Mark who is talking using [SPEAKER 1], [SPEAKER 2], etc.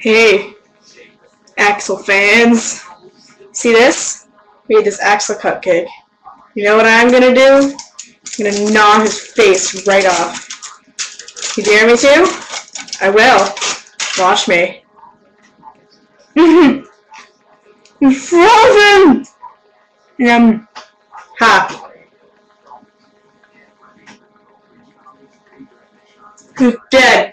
[SPEAKER 1] Hey, Axel fans. See this? We ate this Axel cupcake. You know what I'm gonna do? I'm gonna gnaw his face right off. You dare me to? I will. Watch me. He's frozen! Ha. He's dead.